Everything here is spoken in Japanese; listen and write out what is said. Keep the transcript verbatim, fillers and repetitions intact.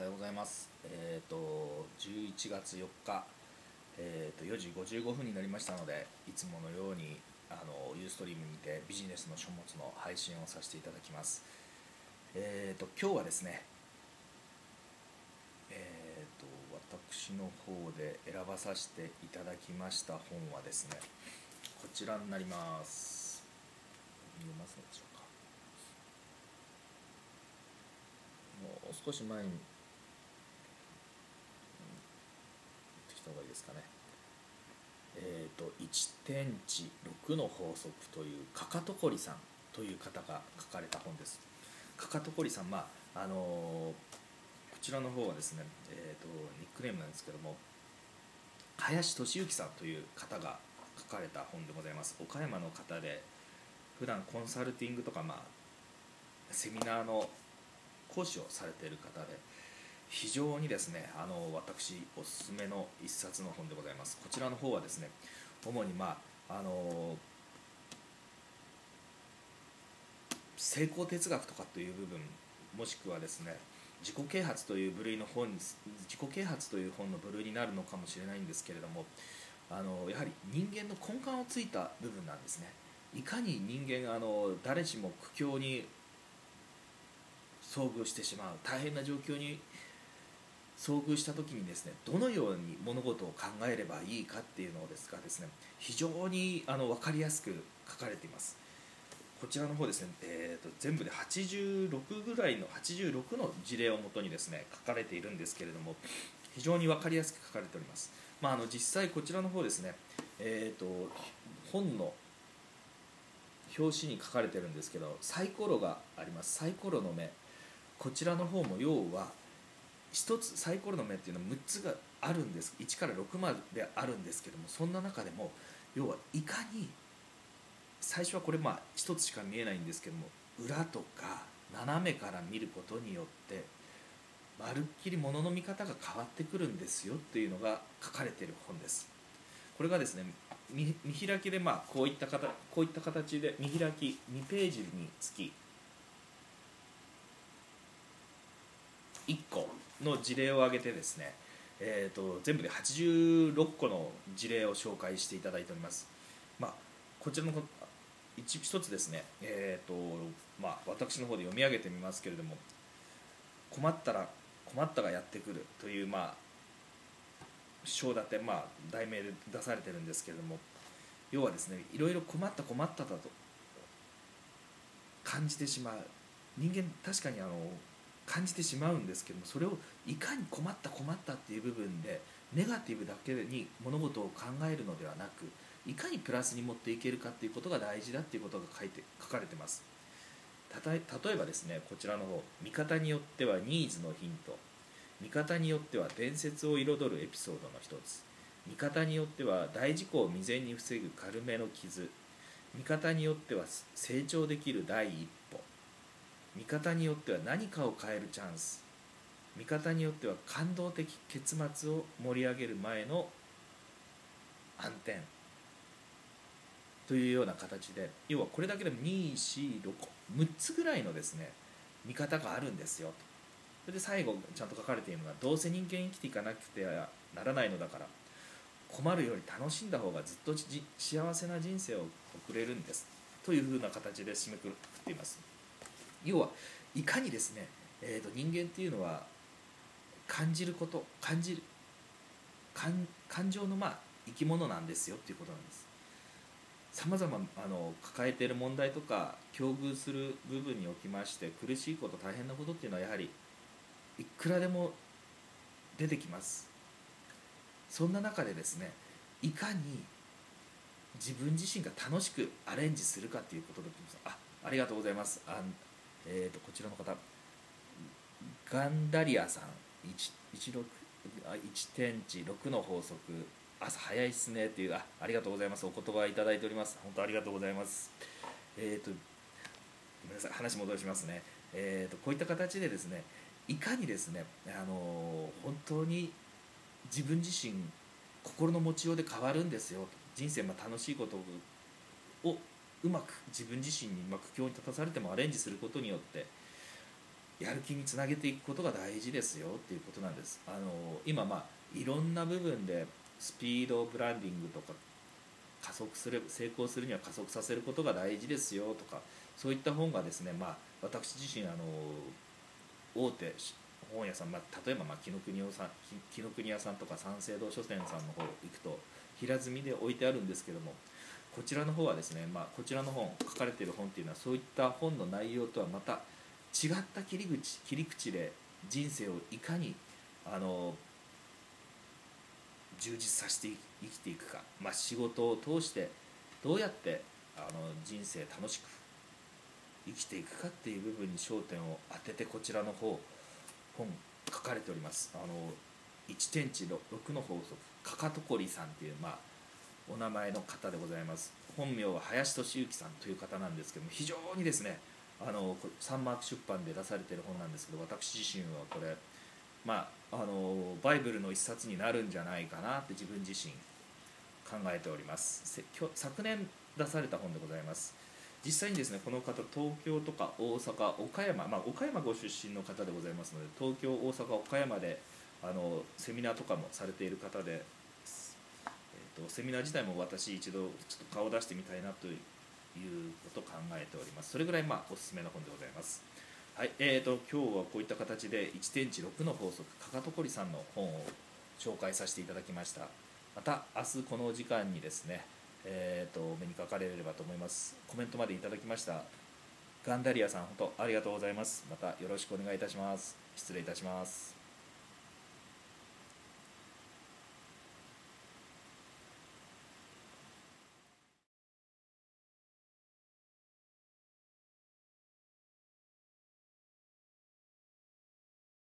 ようございます。えっ、と、じゅういちがつよっか、えー、とよじごじゅうごふんになりましたので、いつものようにあのユーストリームにてビジネスの書物の配信をさせていただきます。えっ、と、今日はですね、えっ、と、私の方で選ばさせていただきました本はですね、こちらになります。見えますでしょうか。もう少し前に持ってきた方がいいですかね。えーと、いってんちろくの法則というかかとこりさんという方が書かれた本です。かかとこりさん、まああのーこちらの方はですね、えーと、ニックネームなんですけども、林俊之さんという方が書かれた本でございます。岡山の方で、普段コンサルティングとか、まあ、セミナーの講師をされている方で、非常にですね、あの私おすすめの一冊の本でございます。こちらの方はですね、主に、まああの成功哲学とかという部分、もしくはですね、自己啓発という部類の本自己啓発という本の部類になるのかもしれないんですけれども、あのやはり人間の根幹をついた部分なんですね。いかに人間あの誰しも苦境に遭遇してしまう、大変な状況に遭遇した時にですね、どのように物事を考えればいいかっていうのですがですね、非常にあの分かりやすく書かれています。こちらの方ですね、えー、と全部ではちじゅうろくぐらいのはちじゅうろくの事例をもとにですね書かれているんですけれども、非常に分かりやすく書かれております。まあ、あの実際こちらの方ですね、えー、と本の表紙に書かれてるんですけど、サイコロがあります。サイコロの目、こちらの方も要は一つサイコロの目っていうのはむっつがあるんです。いちからろくまであるんですけども、そんな中でも要はいかに最初はこれまあ一つしか見えないんですけども、裏とか斜めから見ることによってまるっきり物の見方が変わってくるんですよっていうのが書かれている本です。これがですね、見開きでまあこういった形こういった形で見開きにページにつきいっこの事例を挙げてですね、えー、と全部ではちじゅうろっこの事例を紹介していただいております。まあ、こちらの一一つですね、えーとまあ、私の方で読み上げてみますけれども、困ったら困ったがやってくるという、まあ、章立て、まあ、題名で出されてるんですけれども、要はですね、いろいろ困った困っただと感じてしまう人間、確かにあの感じてしまうんですけども、それをいかに困った困ったっていう部分でネガティブだけに物事を考えるのではなく、いかにプラスに持っていけるかっていうことが大事だっていうことが書いて書かれてます。たとえ例えばですね、こちらの方、見方によってはニーズのヒント、見方によっては伝説を彩るエピソードの一つ、見方によっては大事故を未然に防ぐ軽めの傷、見方によっては成長できる第一歩、見方によっては何かを変えるチャンス、見方によっては感動的結末を盛り上げる前の暗転というような形で、要はこれだけでもに、よん、ろく、むっつぐらいのですね見方があるんですよと。それで最後ちゃんと書かれているのが、どうせ人間生きていかなくてはならないのだから困るより楽しんだ方がずっと幸せな人生を送れるんですというふうな形で締めくくっています。要はいかにですね、えー、と人間っていうのは感じること感じる感感情のまあ生き物なんですよっていうことなんです。さまざま抱えている問題とか境遇する部分におきまして、苦しいこと大変なことっていうのはやはりいくらでも出てきます。そんな中でですね、いかに自分自身が楽しくアレンジするかということだと思います。あ、ありがとうございます。あ、えー、とこちらの方、ガンダリアさん、いち いちてんちろくの法則、朝早いっすねっていう、あ、ありがとうございます。お言葉いただいております。本当ありがとうございます。えっ、ー、とごめんなさい、話戻しますね。えー、とこういった形でですね、いかにですね、あのー本当に自分自身心の持ちようで変わるんですよ。人生、まあ楽しいことをうまく自分自身に苦境に立たされてもアレンジすることによってやる気につなげていくことが大事ですよっていうことなんです。あの今まあいろんな部分でスピードブランディングとか加速する成功するには加速させることが大事ですよとか、そういった本がですね、まあ、私自身あの大手本屋さん、まあ、例えばまあ紀ノ国屋さん紀ノ国屋さんとか三省堂書店さんの方行くと平積みで置いてあるんですけども、こちらの方はですね、まあ、こちらの本書かれている本っていうのはそういった本の内容とはまた違った切り口切り口で人生をいかにあの充実させて生きていくか、まあ、仕事を通してどうやってあの人生楽しく生きていくかっていう部分に焦点を当ててこちらの方本書かれております。あのいちてんちろくの法則かかとこりさんっていう、まあ、お名前の方でございます。本名は林俊之さんという方なんですけども、非常にですねあのサンマーク出版で出されている本なんですけど、私自身はこれまああのバイブルの一冊になるんじゃないかなって自分自身考えております。昨年出された本でございます。実際にですねこの方東京とか大阪岡山、まあ、岡山ご出身の方でございますので、東京大阪岡山であのセミナーとかもされている方で、えー、とセミナー自体も私一度ちょっと顔を出してみたいなということを考えております。それぐらいまあおすすめの本でございます。はい、えーと今日はこういった形でいちてんちろくの法則かかとこりさんの本を紹介させていただきました。また明日この時間にですね、えー、とお目にかかれればと思います。コメントまでいただきましたガンダリアさん、本当ありがとうございます。またよろしくお願いいたします。失礼いたします。